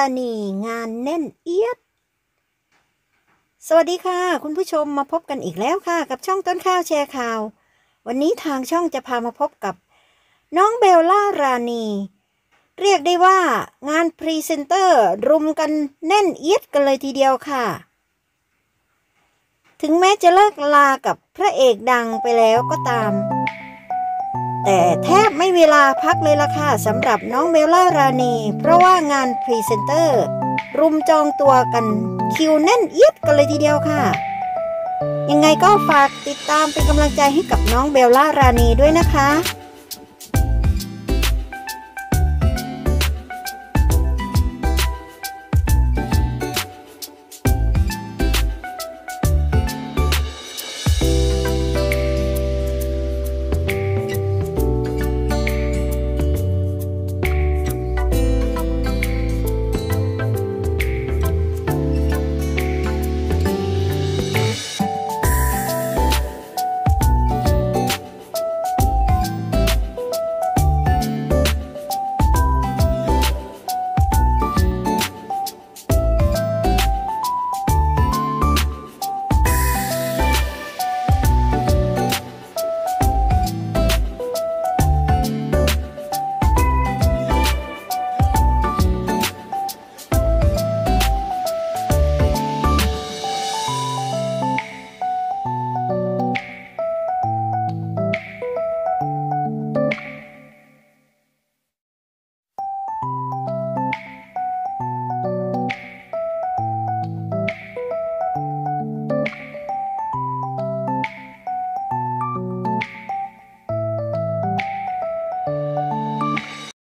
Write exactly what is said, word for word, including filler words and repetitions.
ราณีงานแน่นเอียดสวัสดีค่ะคุณผู้ชมมาพบกันอีกแล้วค่ะกับช่องต้นข้าวแชร์ข่าววันนี้ทางช่องจะพามาพบกับน้องเบลล่ารานีเรียกได้ว่างานพรีเซนเตอร์รุมกันแน่นเอียดกันเลยทีเดียวค่ะถึงแม้จะเลิกลากับพระเอกดังไปแล้วก็ตามแต่แทบไม่เวลาพักเลยล่ะค่ะสำหรับน้องเบลล่ารานีเพราะว่างานพรีเซนเตอร์รุมจองตัวกันคิวแน่นเอียดกันเลยทีเดียวค่ะยังไงก็ฝากติดตามเป็นกำลังใจให้กับน้องเบลล่ารานีด้วยนะคะ